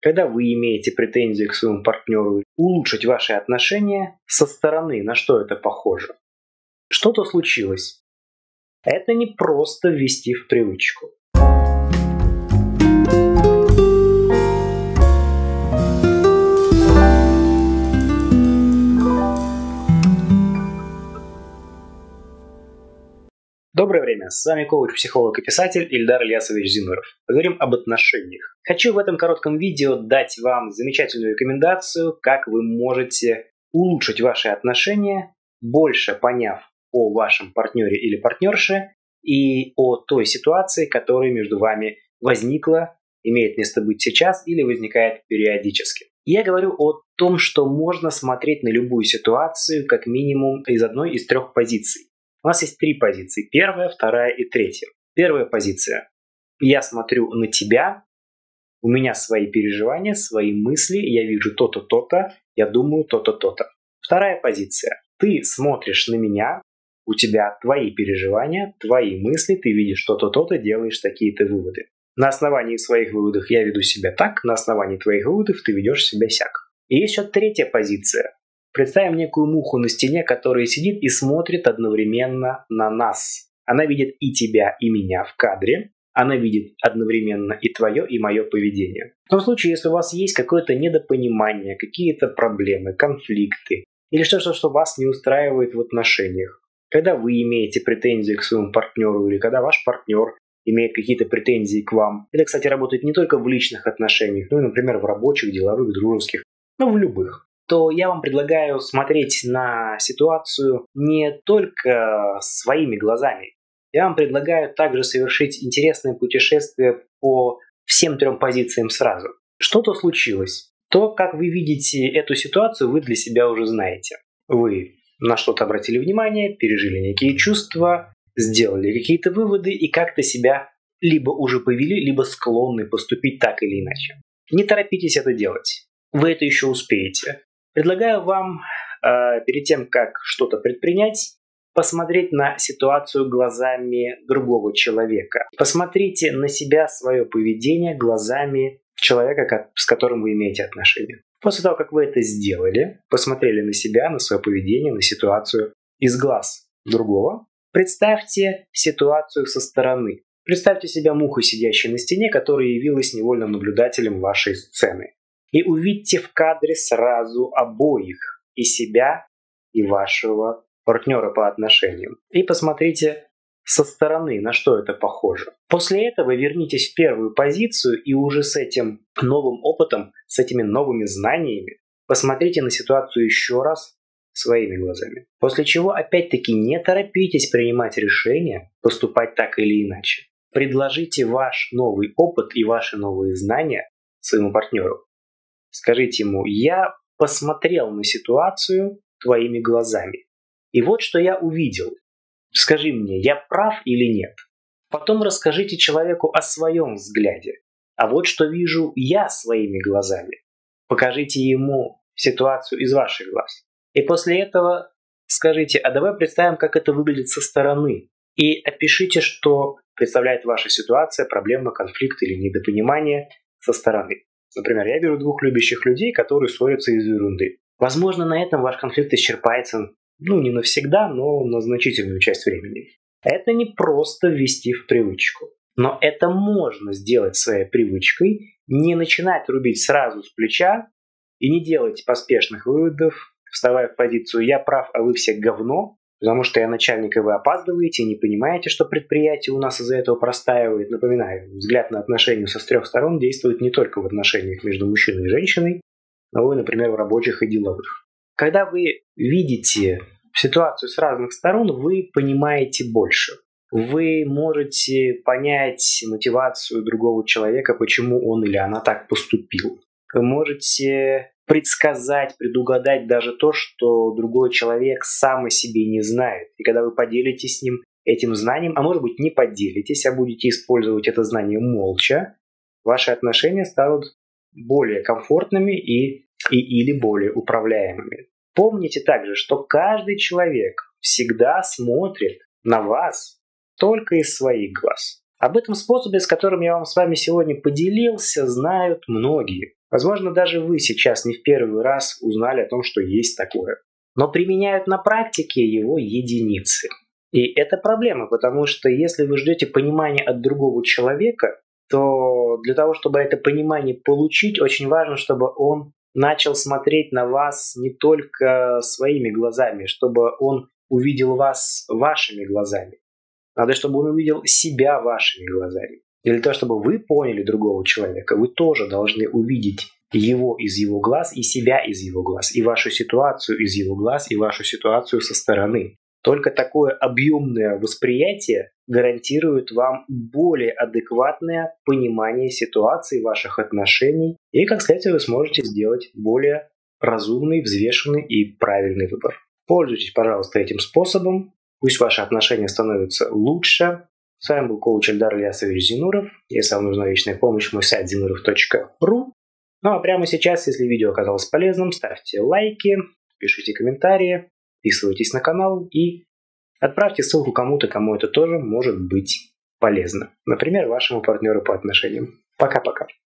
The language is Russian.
Когда вы имеете претензии к своему партнеру, улучшить ваши отношения со стороны, на что это похоже? Что-то случилось. Это не просто ввести в привычку. Доброе время, с вами коуч, психолог и писатель Ильдар Ильясович Зинуров. Поговорим об отношениях. Хочу в этом коротком видео дать вам замечательную рекомендацию, как вы можете улучшить ваши отношения, больше поняв о вашем партнере или партнерше и о той ситуации, которая между вами возникла, имеет место быть сейчас или возникает периодически. Я говорю о том, что можно смотреть на любую ситуацию как минимум из одной из трех позиций. У нас есть три позиции. Первая, вторая и третья. Первая позиция. Я смотрю на тебя, у меня свои переживания, свои мысли, я вижу то-то, то-то, я думаю то-то, то-то. Вторая позиция. Ты смотришь на меня, у тебя твои переживания, твои мысли, ты видишь то-то, то-то, делаешь такие-то выводы. На основании своих выводов я веду себя так, на основании твоих выводов ты ведешь себя сяк. И есть еще третья позиция. Представим некую муху на стене, которая сидит и смотрит одновременно на нас. Она видит и тебя, и меня в кадре. Она видит одновременно и твое, и мое поведение. В том случае, если у вас есть какое-то недопонимание, какие-то проблемы, конфликты, или что-то, что вас не устраивает в отношениях, когда вы имеете претензии к своему партнеру, или когда ваш партнер имеет какие-то претензии к вам. Это, кстати, работает не только в личных отношениях, но и, например, в рабочих, деловых, дружеских, но в любых. То я вам предлагаю смотреть на ситуацию не только своими глазами. Я вам предлагаю также совершить интересное путешествие по всем трем позициям сразу. Что-то случилось. То, как вы видите эту ситуацию, вы для себя уже знаете. Вы на что-то обратили внимание, пережили некие чувства, сделали какие-то выводы и как-то себя либо уже повели, либо склонны поступить так или иначе. Не торопитесь это делать. Вы это еще успеете. Предлагаю вам, перед тем, как что-то предпринять, посмотреть на ситуацию глазами другого человека. Посмотрите на себя, свое поведение глазами человека, с которым вы имеете отношения. После того, как вы это сделали, посмотрели на себя, на свое поведение, на ситуацию из глаз другого, представьте ситуацию со стороны. Представьте себя мухой, сидящей на стене, которая явилась невольным наблюдателем вашей сцены. И увидьте в кадре сразу обоих, и себя, и вашего партнера по отношениям. И посмотрите со стороны, на что это похоже. После этого вернитесь в первую позицию и уже с этим новым опытом, с этими новыми знаниями посмотрите на ситуацию еще раз своими глазами. После чего, опять-таки, не торопитесь принимать решение, поступать так или иначе. Предложите ваш новый опыт и ваши новые знания своему партнеру. Скажите ему: я посмотрел на ситуацию твоими глазами. И вот что я увидел. Скажи мне, я прав или нет? Потом расскажите человеку о своем взгляде. А вот что вижу я своими глазами. Покажите ему ситуацию из ваших глаз. И после этого скажите: а давай представим, как это выглядит со стороны. И опишите, что представляет ваша ситуация, проблема, конфликт или недопонимание со стороны. Например, я беру двух любящих людей, которые ссорятся из ерунды. Возможно, на этом ваш конфликт исчерпается, не навсегда, но на значительную часть времени. Это не просто ввести в привычку. Но это можно сделать своей привычкой, не начинать рубить сразу с плеча и не делать поспешных выводов, вставая в позицию «я прав, а вы все говно», потому что я начальник, и вы опаздываете, и не понимаете, что предприятие у нас из-за этого простаивает. Напоминаю, взгляд на отношения со трех сторон действует не только в отношениях между мужчиной и женщиной, но и, например, в рабочих и деловых. Когда вы видите ситуацию с разных сторон, вы понимаете больше. Вы можете понять мотивацию другого человека, почему он или она так поступил. Вы можете предсказать, предугадать даже то, что другой человек сам о себе не знает. И когда вы поделитесь с ним этим знанием, а может быть не поделитесь, а будете использовать это знание молча, ваши отношения станут более комфортными или более управляемыми. Помните также, что каждый человек всегда смотрит на вас только из своих глаз. Об этом способе, с которым я вам с вами сегодня поделился, знают многие. Возможно, даже вы сейчас не в первый раз узнали о том, что есть такое. Но применяют на практике его единицы. И это проблема, потому что если вы ждете понимания от другого человека, то для того, чтобы это понимание получить, очень важно, чтобы он начал смотреть на вас не только своими глазами, чтобы он увидел вас вашими глазами. Надо, чтобы он увидел себя вашими глазами. И для того, чтобы вы поняли другого человека, вы тоже должны увидеть его из его глаз и себя из его глаз, и вашу ситуацию из его глаз, и вашу ситуацию со стороны. Только такое объемное восприятие гарантирует вам более адекватное понимание ситуации, ваших отношений, и, как следствие, вы сможете сделать более разумный, взвешенный и правильный выбор. Пользуйтесь, пожалуйста, этим способом. Пусть ваши отношения становятся лучше. С вами был коуч Эльдар Ильясович Зинуров. Если вам нужна личная помощь, мой сайт zinurov.ru. Ну а прямо сейчас, если видео оказалось полезным, ставьте лайки, пишите комментарии, подписывайтесь на канал и отправьте ссылку кому-то, кому это тоже может быть полезно. Например, вашему партнеру по отношениям. Пока-пока.